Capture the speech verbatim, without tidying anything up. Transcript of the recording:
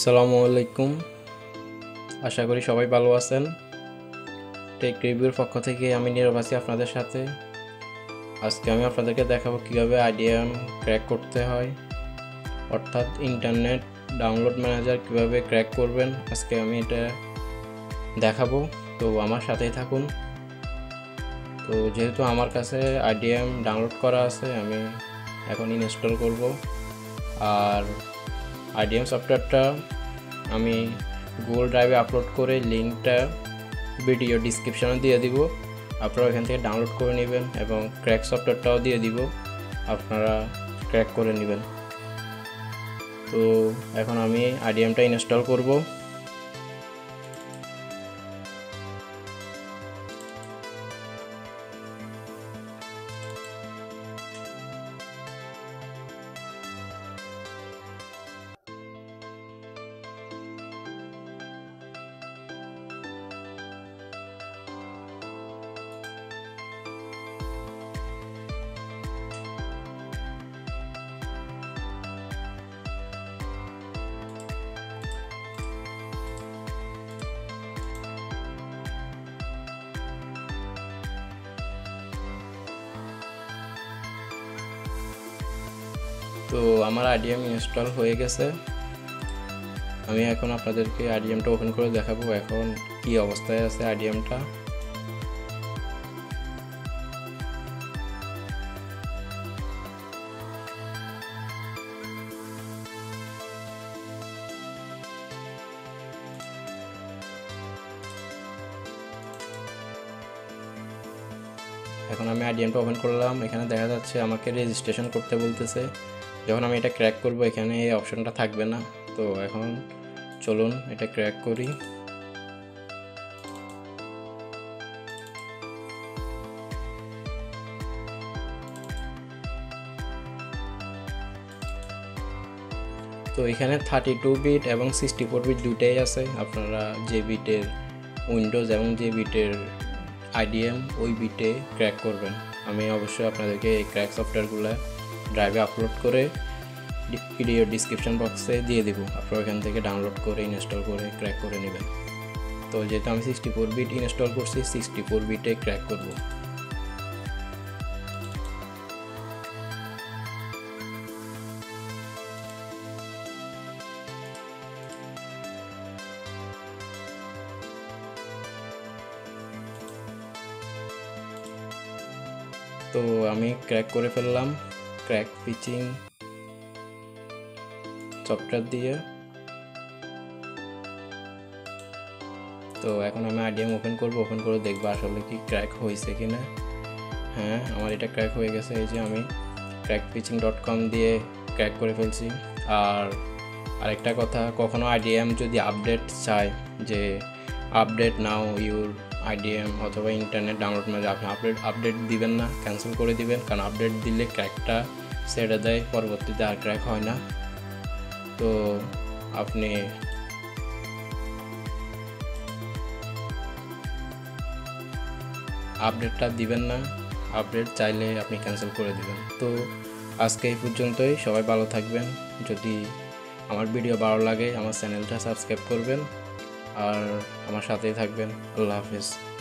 আসসালামু আলাইকুম। আশা করি সবাই ভালো আছেন। টেক রিভিউর পক্ষ থেকে আমি নীরব আছি আপনাদের সাথে। আজকে আমি আপনাদেরকে দেখাবো কিভাবে আইডিএম ক্র্যাক করতে হয়, অর্থাৎ ইন্টারনেট ডাউনলোড ম্যানেজার কিভাবে ক্র্যাক করবেন। আজকে আমি এটা দেখাবো, তো আমার সাথেই থাকুন। তো যেহেতু আমার কাছে আইডিএম ডাউনলোড করা আছে, আমি এখন ইনস্টল করব। আর আইডিএম সফটওয়্যারটা আমি গুগল ড্রাইভে আপলোড করে লিঙ্কটা ভিডিও ডিসক্রিপশনে দিয়ে দিব, আপনারা এখান থেকে ডাউনলোড করে নেবেন এবং ক্র্যাক সফটওয়্যারটাও দিয়ে দিব, আপনারা ক্র্যাক করে নেবেন। তো এখন আমি আইডিএমটা ইনস্টল করব। তো আমার আইডিএম ইনস্টল হয়ে গেছে। আমি এখন আপনাদেরকে আইডিএমটা ওপেন করে দেখাবো এখন কি অবস্থায় আছে আইডিএমটা। এখন আমি আইডিএমটা ওপেন করলাম, এখানে দেখা যাচ্ছে আমাকে রেজিস্ট্রেশন করতে বলতেছে। যখন আমি এটা ক্র্যাক করব এখানে এই অপশনটা থাকবে না। তো এখন চলুন এটা ক্র্যাক করি। তো এখানে থার্টি টু বিট এবং সিক্সটি ফোর বিট দুইটাই আছে, আপনারা যে বিটের উইন্ডোজ এবং যে বিটের আইডিএম ওই বিটে ক্র্যাক করবেন। আমি অবশ্যই আপনাদেরকে এই ক্র্যাক সফটওয়্যারগুলো ড্রাইভে আপলোড করে ভিডিও ডিসক্রিপশন বক্সে দিয়ে দিব, আপনারা এখান থেকে ডাউনলোড করে ইনস্টল করে ক্র্যাক করে নেবেন। তো যেহেতু আমি সিক্সটি ফোর বিট ইনস্টল করছি, সিক্সটি ফোর বিটে ক্র্যাক করব। তো আমি ক্র্যাক করে ফেললাম ক্র্যাক পিচিং সফটওয়্যার দিয়ে। তো এখন আমি আইডিএম ওপেন করব, ওপেন করে দেখবো আসলে কি ক্র্যাক হয়েছে কিনা। হ্যাঁ, আমার এটা ক্র্যাক হয়ে গেছে। এই যে আমি ক্র্যাক পিচিং ডট কম দিয়ে ক্র্যাক করে ফেলছি। আর আরেকটা কথা, কখনো আইডিএম যদি আপডেট চায় যে আপডেট নাও ইউর আইডিএম অথবা ইন্টারনেট ডাউনলোড ম্যানেজার, আপনি আপডেট আপডেট দিবেন না, ক্যান্সেল করে দিবেন, কারণ আপডেট দিলে ক্র্যাকটা ছেড়ে দেয়, পরবর্তীতে আর ক্র্যাক হয় না। তো আপনি আপডেটটা দিবেন না, আপডেট চাইলে আপনি ক্যান্সেল করে দিবেন। তো আজকে এই পর্যন্তই, সবাই ভালো থাকবেন। যদি আমার ভিডিও ভালো লাগে আমার চ্যানেলটা সাবস্ক্রাইব করবেন আর আমার সাথেই থাকবেন। আল্লাহ হাফেজ।